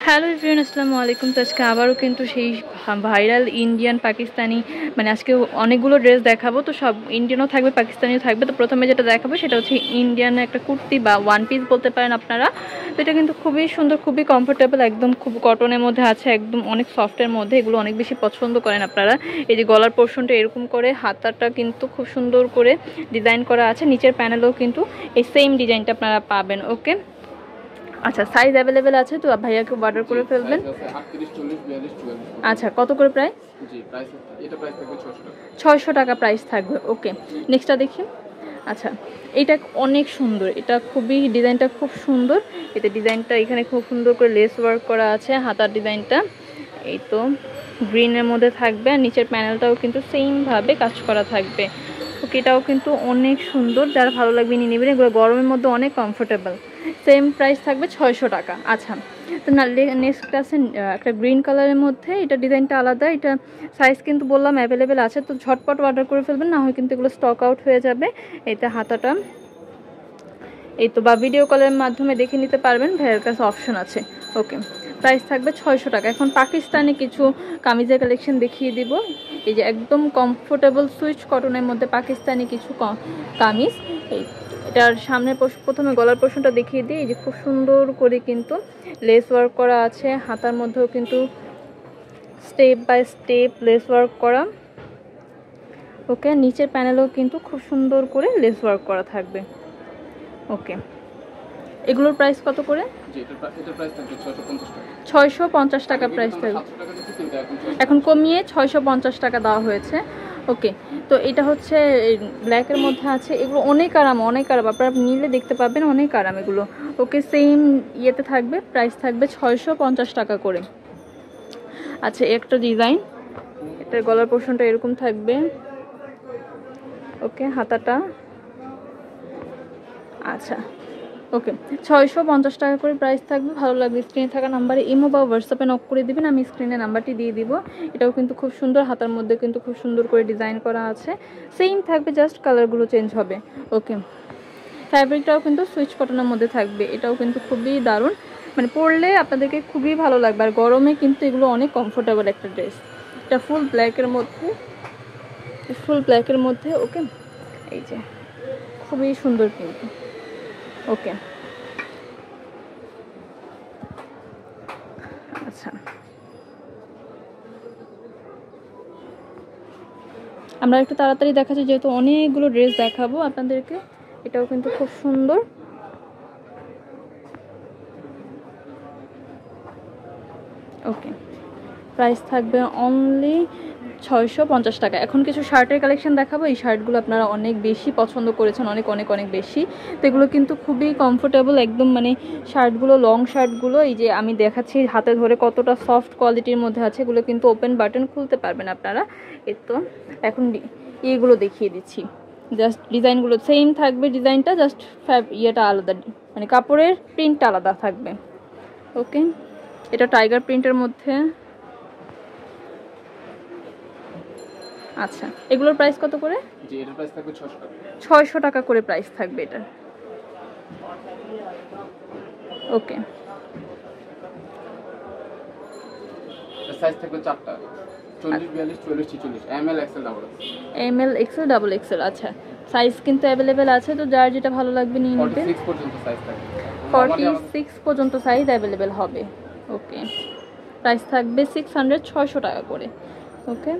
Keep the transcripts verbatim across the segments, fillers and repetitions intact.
Hello everyone, আসসালামু আলাইকুম। তো আজকে আবারও কিন্তু সেই ভাইরাল ইন্ডিয়ান পাকিস্তানি মানে আজকে অনেকগুলো ড্রেস দেখাবো। তো সব ইন্ডিয়ানও থাকবে, পাকিস্তানিও থাকবে। তো প্রথমে যেটা দেখাবো সেটা হচ্ছে ইন্ডিয়ান একটা কুর্তি বা ওয়ান পিস বলতে পারেন আপনারা। তো এটা কিন্তু খুবই সুন্দর, খুবই কমফোর্টেবল, একদম খুব কটনের মধ্যে আছে, একদম অনেক সফটের মধ্যে। এগুলো অনেক বেশি পছন্দ করেন আপনারা। এই যে গলার পোর্শনটা এরকম করে, হাতাটা কিন্তু খুব সুন্দর করে ডিজাইন করা আছে, নিচের প্যানেলেও কিন্তু এই সেম ডিজাইনটা আপনারা পাবেন। ওকে, আচ্ছা, সাইজ অ্যাভেলেবেল আছে তো ভাইয়াকে অর্ডার করে ফেলবেন। আচ্ছা, কত করে প্রাইস? জি, প্রাইস এটা প্রাইস থাকবে ছয়শো টাকা। ছয়শো টাকা প্রাইস থাকবে। ওকে, নেক্সটটা দেখি। আচ্ছা, এটা অনেক সুন্দর, এটা খুবই ডিজাইনটা খুব সুন্দর। এতে ডিজাইনটা এখানে খুব সুন্দর করে লেস ওয়ার্ক করা আছে, হাতার ডিজাইনটা এই তো গ্রিনের মধ্যে থাকবে, আর নিচের প্যানেলটাও কিন্তু সেমভাবে কাজ করা থাকবে। ওকে, এটাও কিন্তু অনেক সুন্দর, যারা ভালো লাগবে নিয়ে নেবেন। এগুলো গরমের মধ্যে অনেক কমফোর্টেবল। সেম প্রাইস থাকবে ছয়শো টাকা। আচ্ছা, তো না নেক্সট আছে একটা গ্রিন কালারের মধ্যে, এটা ডিজাইনটা আলাদা। এটা সাইজ কিন্তু বললাম অ্যাভেলেবেল আছে, তো ঝটপট অর্ডার করে ফেলবেন, না হয় কিন্তু এগুলো স্টক আউট হয়ে যাবে। এইটা হাতাটা এই তো, বা ভিডিও কলের মাধ্যমে দেখে নিতে পারবেন, ভাইয়ের কাছে অপশন আছে। ওকে, প্রাইস থাকবে ছয়শো টাকা। এখন পাকিস্তানি কিছু কামিজের কালেকশন দেখিয়ে দিব। এই যে একদম কমফোর্টেবল সুইচ কটনের মধ্যে পাকিস্তানি কিছু কামিজ। এই এটার সামনে প্রথমে গলার পোর্শনটা দেখিয়ে দিই। এই যে খুব সুন্দর করে কিন্তু লেস ওয়ার্ক করা আছে, হাতার মধ্যেও কিন্তু step by step lace work করা। ওকে, নিচের প্যানেলেও কিন্তু খুব সুন্দর করে লেস ওয়ার্ক করা থাকবে। ওকে, এগুলোর প্রাইস কত করে? জি, এটা এটা প্রাইস থাকবে ছয়শো পঞ্চাশ টাকা। ছয়শো পঞ্চাশ টাকা প্রাইস থাকবে, এখন কমিয়ে ছয়শো পঞ্চাশ টাকা দেওয়া হয়েছে। ওকে, তো এটা হচ্ছে ব্ল্যাকের মধ্যে আছে। এগুলো অনেক আরাম, অনেক আরাম, আপনারা নিলে দেখতে পাবেন, অনেক আরাম এগুলো। ওকে, সেম ইয়েতে থাকবে, প্রাইস থাকবে ছয়শো পঞ্চাশ টাকা করে। আচ্ছা, একটা ডিজাইন, এটার গলার পোর্শনটা এরকম থাকবে। ওকে, হাতাটা আচ্ছা। ওকে, ছয়শো পঞ্চাশ টাকা করে প্রাইস থাকবে। ভালো লাগবে স্ক্রিনে থাকা নাম্বারে ইমো বা হোয়াটসঅ্যাপে নক করে দেবেন, আমি স্ক্রিনে নাম্বারটি দিয়ে দিব। এটাও কিন্তু খুব সুন্দর, হাতার মধ্যে কিন্তু খুব সুন্দর করে ডিজাইন করা আছে, সেম থাকবে, জাস্ট কালারগুলো চেঞ্জ হবে। ওকে, ফ্যাব্রিকটাও কিন্তু সুইচ কটনের মধ্যে থাকবে। এটাও কিন্তু খুবই দারুণ, মানে পরলে আপনাদেরকে খুবই ভালো লাগবে, আর গরমে কিন্তু এগুলো অনেক কমফোর্টেবল একটা ড্রেস। এটা ফুল ব্ল্যাকের মধ্যে, ফুল ব্ল্যাকের মধ্যে। ওকে, এই যে খুবই সুন্দর কিন্তু। ওকে, আচ্ছা, আমরা একটু তাড়াতাড়ি দেখাচ্ছি যেহেতু অনেকগুলো ড্রেস দেখাবো আপনাদেরকে। এটাও কিন্তু খুব সুন্দর। ওকে, প্রাইস থাকবে অনলি ছয়শো পঞ্চাশ টাকা। এখন কিছু শার্টের কালেকশন দেখাবো। এই শার্টগুলো আপনারা অনেক বেশি পছন্দ করেছেন, অনেক অনেক অনেক বেশি। তো এগুলো কিন্তু খুবই কমফোর্টেবল একদম, মানে শার্টগুলো, লং শার্টগুলো এই যে আমি দেখাচ্ছি হাতে ধরে কতটা সফট কোয়ালিটির মধ্যে আছে। এগুলো কিন্তু ওপেন বাটন খুলতে পারবেন আপনারা। এই তো এখন এইগুলো দেখিয়ে দিচ্ছি, জাস্ট ডিজাইনগুলো সেম থাকবে, ডিজাইনটা জাস্ট ফ্যাব ইয়েটা আলাদা, মানে কাপড়ের প্রিন্টটা আলাদা থাকবে। ওকে, এটা টাইগার প্রিন্টের মধ্যে। আচ্ছা, এগুলোর প্রাইস কত করে? জি, এটার প্রাইস থাকবে ছয়শো টাকা। ছয়শো টাকা করে প্রাইস থাকবে এটা। ওকে, এর সাইজ থাকবে চারটা, চল্লিশ, বিয়াল্লিশ, চল্লিশ, ছেচল্লিশ, M L, XL, double XL. M L, XL, double XL. আচ্ছা, সাইজ কিন্তু অ্যাভেলেবেল আছে, তো যার যেটা ভালো লাগবে নিয়ে নিতে। ফর্টি সিক্স পর্যন্ত সাইজ থাকবে, ফর্টি সিক্স পর্যন্ত সাইজ অ্যাভেলেবেল হবে। ওকে, প্রাইস থাকবে সিক্স হান্ড্রেড, ছয়শো টাকা করে। ওকে,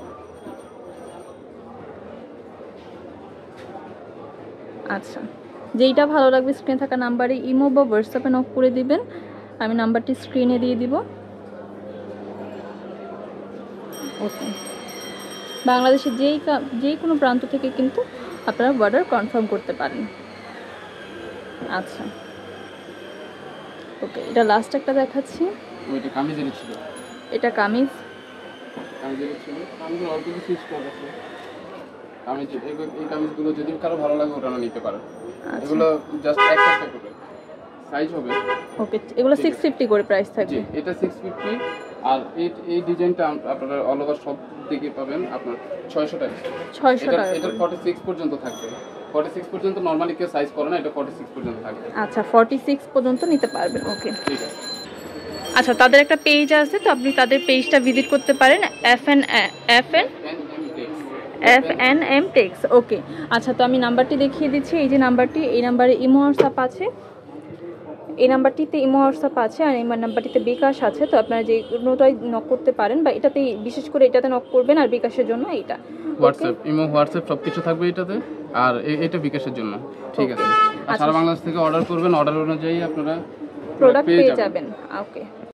আচ্ছা, যেইটা ভালো লাগবে স্ক্রিনে থাকা নাম্বারে ইমো বা হোয়াটসঅ্যাপে নক করে দিবেন, আমি নাম্বারটি স্ক্রিনে দিয়ে দিব। ওকে, বাংলাদেশের যেই যেই কোনো প্রান্ত থেকে কিন্তু আপনারা অর্ডার কনফার্ম করতে পারেন। আচ্ছা, ওকে, এটা লাস্ট একটা দেখাচ্ছি। ওইটা কামিজের ছিল, এটা কামিজ, কামিজের ছিল, কামিজের অল্প কিছু স্টক আছে। কামিজ এই এই কামিজগুলো যদি কারো ভালো লাগে ওটা নিতে পারেন। এগুলো জাস্ট একটা একটা করে সাইজ হবে। ওকে, এগুলো সিক্স ফিফটি করে প্রাইস থাকবে। জি, এটা সিক্স ফিফটি, আর এই এই ডিজাইনটা আপনারা অল ওভার সব দিকে পাবেন আপনার ছয়শো টাকা। ছয়শো টাকা। এটা ফর্টি সিক্স পর্যন্ত থাকবে, ফর্টি সিক্স পর্যন্ত নরমালি কেউ সাইজ করে না, এটা ফর্টি সিক্স পর্যন্ত থাকবে। আচ্ছা, ফর্টি সিক্স পর্যন্ত নিতে পারবেন। ওকে, ঠিক আছে। আচ্ছা, তাদের একটা পেজ আছে, তো আপনি তাদের পেজটা ভিজিট করতে পারেন, F N F N F N M tex. Okay, আচ্ছা, তো আমি নাম্বারটি দেখিয়ে দিচ্ছি। এই যে নাম্বারটি, এই নাম্বারে ইমো হোয়াটসঅ্যাপ আছে, এই নাম্বারটিতে ইমো হোয়াটসঅ্যাপ আছে, আর এই নাম্বারটিতে বিকাশ আছে। তো আপনারা যে কোনোটাই নক করতে পারেন, বা এটাতেই বিশেষ করে এটাতে নক করবেন, আর বিকাশের জন্য এইটা হোয়াটসঅ্যাপ, ইমো, হোয়াটসঅ্যাপ সব কিছু থাকবে এটাতে, আর এটা বিকাশের জন্য। ঠিক আছে, আর সারা বাংলাদেশ থেকে অর্ডার করবেন, অর্ডার অনুযায়ী আপনারা প্রোডাক্ট পেয়ে যাবেন। ওকে।